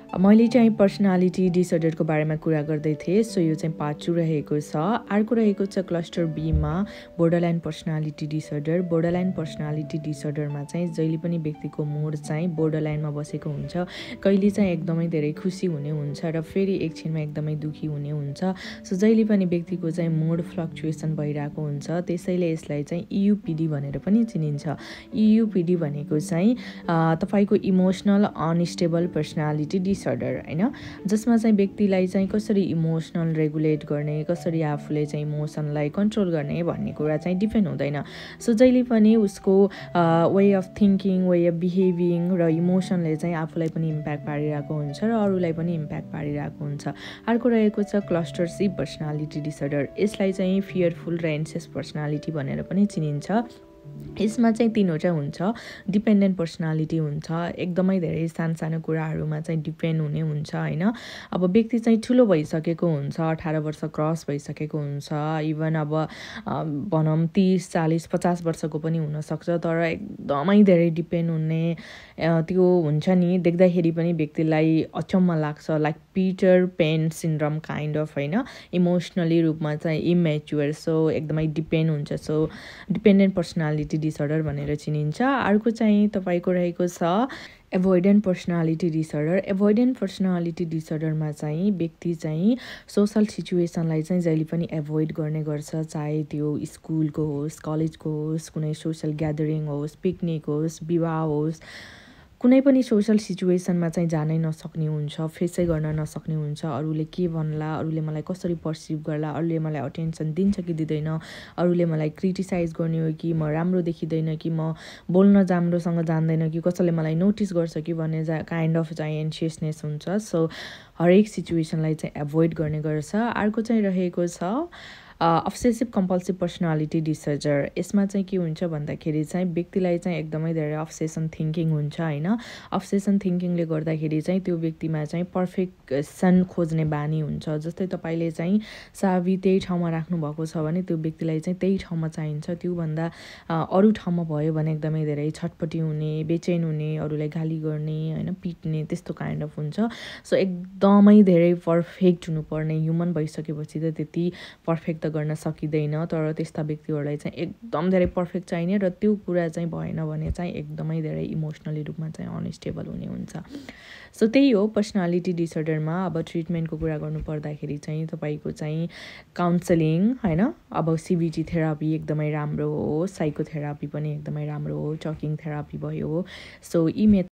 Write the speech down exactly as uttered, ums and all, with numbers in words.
मैले चाहिँ पर्सनालिटी डिसअर्डरको बारेमा कुरा गर्दै थिएँ। सो यो चाहिँ पार्ट टू रहेको छ। अर्को रहेको छ क्लस्टर बीमा borderline personality disorder. Borderline personality डिसअर्डरमा चाहिँ जहिले पनि व्यक्तिको मुड चाहिँ बोर्डरलाइनमा बसेको हुन्छ। कहिले चाहिँ एकदमै धेरै खुसी हुने हुन्छ र फेरि एकछिनमा एकदमै दुखी हुने हुन्छ। सो जहिले पनि व्यक्तिको चाहिँ मुड फ्लक्चुएसन भइरहेको हुन्छ। त्यसैले यसलाई चाहिँ इयुपिडी भनेर पनि चिनिन्छ। इयुपिडी भनेको चाहिँ तपाईँको इमोसनल अनस्टेबल पर्सनालिटी डिसअर्डर हैन, जसमा चाहिँ व्यक्तिलाई चाहिँ कसरी इमोसनल रेगुलेट गर्ने, कसरी आफूले चाहिँ इमोसनलाई कन्ट्रोल गर्ने भन्ने कुरा चाहिँ डिपेन्ड हुँदैन। सो जहिले पनि उसको way of thinking, way of behaving र इमोसनले चाहिँ आफूलाई पनि इम्प्याक्ट पारिरहेको हुन्छ र अरूलाई पनि इम्प्याक्ट पारिरहेको हुन्छ। अर्को रहेको छ क्लस्टर सी पर्सनालिटी डिसअर्डर। यसलाई चाहिँ फियरफुल र एन्सियस पर्सनालिटी भनेर पनि चिनिन्छ। यसमा चाहिँ तिनवटा हुन्छ। डिपेन्डेन्ट पर्सनालिटी हुन्छ, एकदमै धेरै सानो सानो कुराहरूमा चाहिँ डिपेन्ड हुने हुन्छ हैन। अब व्यक्ति चाहिँ ठुलो भइसकेको हुन्छ, अठार वर्ष क्रस भइसकेको हुन्छ, इभन अब भनौँ तीस चालीस पचास वर्षको पनि हुनसक्छ, तर एकदमै धेरै डिपेन्ड हुने त्यो हुन्छ नि, देख्दाखेरि पनि व्यक्तिलाई अचम्म लाग्छ, like Peter Pan syndrome kind of हैन, इमोसनली रूपमा चाहिँ इमेच्योर। सो एकदमै डिपेन्ड हुन्छ। सो डिपेन्डेन्ट पर्सनालिटी डिसअर्डर भनेर चिनिन्छ। अर्को चाहिँ तपाईँको रहेको छ avoidant personality disorder. Avoidant personality डिसअर्डरमा चाहिँ व्यक्ति चाहिँ सोसल सिचुएसनलाई चाहिँ जहिले पनि एभोइड गर्ने गर्छ, चाहे त्यो स्कुलको होस्, कलेजको होस्, कुनै सोसल ग्यादरिङ होस्, पिकनिक होस्, विवाह होस्, कुनै पनि सोसल सिचुएसनमा चाहिँ जानै नसक्ने हुन्छ, फेसै गर्न नसक्ने हुन्छ। अरूले के भन्ला, अरूले मलाई कसरी पर्सिभ गर्ला, अरूले मलाई अटेन्सन दिन्छ कि दिँदैन, अरूले मलाई क्रिटिसाइज गर्ने हो कि म राम्रो देखिँदैन कि म बोल्न राम्रोसँग जान्दैन कि कसैले मलाई नोटिस गर्छ कि भन्ने जा काइन्ड अफ चाहिँ एन्सियसनेस हुन्छ। सो हरेक सिचुएसनलाई चाहिँ एभोइड गर्ने गर्छ। अर्को चाहिँ रहेको छ अब्सेसिभ कम्पल्सिभ पर्सनालिटी डिसअर्डर। यसमा चाहिँ के हुन्छ भन्दाखेरि चाहिँ व्यक्तिलाई चाहिँ एकदमै धेरै अब्सेसन थिङ्किङ हुन्छ हैन। अब्सेसन थिङ्किङले गर्दाखेरि चाहिँ त्यो व्यक्तिमा चाहिँ पर्फेक्सन खोज्ने बानी हुन्छ। जस्तै तपाईँले चाहिँ चाबी त्यही ठाउँमा राख्नुभएको छ भने त्यो व्यक्तिलाई चाहिँ त्यही ठाउँमा चाहिन्छ, त्योभन्दा अरू ठाउँमा भयो भने एकदमै धेरै छटपटी हुने, बेचैन हुने, अरूलाई गाली गर्ने हैन, पिट्ने, त्यस्तो काइन्ड अफ हुन्छ। सो एकदमै धेरै पर्फेक्ट हुनुपर्ने, ह्युमन भइसकेपछि त त्यति पर्फेक्ट गर्न सकिँदैन, तर त्यस्ता व्यक्तिहरूलाई चाहिँ एकदम धेरै पर्फेक्ट चाहिने र त्यो कुरा चाहिँ भएन भने चाहिँ एकदमै धेरै इमोसनली रूपमा चाहिँ अनस्टेबल हुने हुन्छ। सो त्यही हो पर्सनालिटी डिसअर्डरमा। अब ट्रिटमेन्टको कुरा गर्नु पर्दाखेरि चाहिँ तपाईँको चाहिँ काउन्सलिङ हैन, अब सिबिटी थेरापी एकदमै राम्रो हो, साइकोथेरापी पनि एकदमै राम्रो हो, टकिङ थेरापी भयो। सो यी